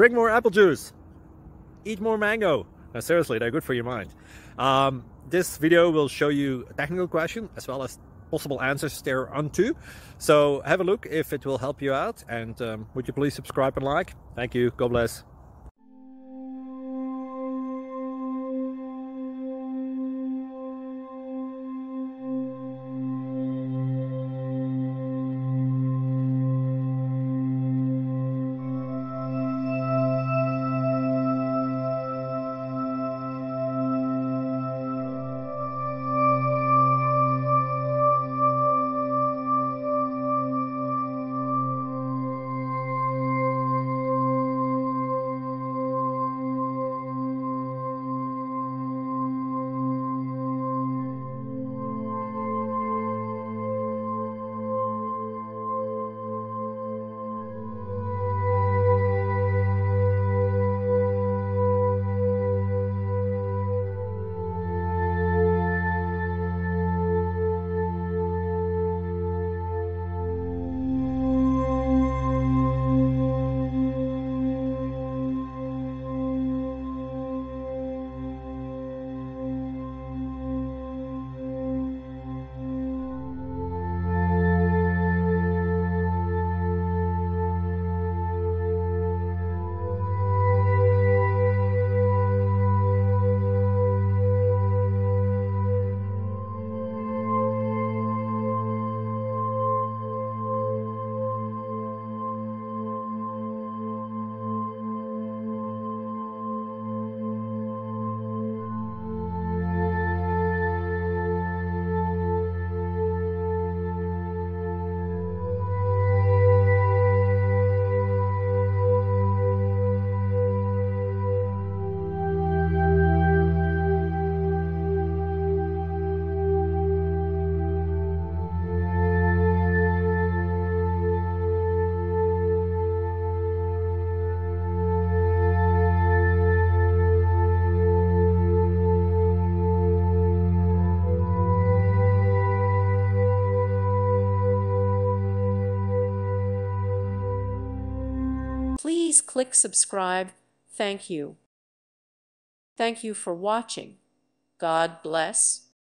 drink more apple juice, eat more mango. No, seriously, they're good for your mind. This video will show you a technical question as well as possible answers thereunto. So have a look if it will help you out, and would you please subscribe and like? Thank you. God bless. Please click subscribe. Thank you. Thank you for watching. God bless.